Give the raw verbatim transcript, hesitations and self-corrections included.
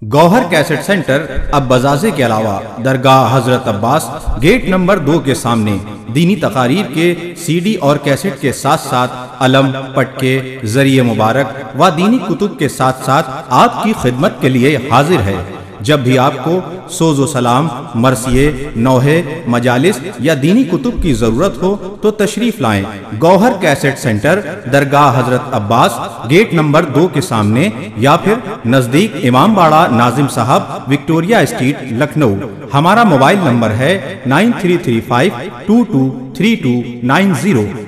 Gauhar cassette centre अब बजाजे के अलावा दरगाह हजरत अब्बास गेट नंबर दो के सामने दीनी तकारीर के सीडी और कैसेट के साथ साथ अलम, पटके, जरिए मुबारक व दीनी कुतुब के साथ साथ आपकी खिदमत के लिए हाजिर है। जब भी आपको सोजो सलाम, मरसिए, नौहे, मजालिस या दीनी कुतुब की जरूरत हो तो तशरीफ लाएं। गौहर कैसेट सेंटर दरगाह हजरत अब्बास गेट नंबर दो के सामने या फिर नजदीक इमाम बाड़ा नाजिम साहब, विक्टोरिया स्ट्रीट, लखनऊ। हमारा मोबाइल नंबर है nine three three five two two three two nine zero.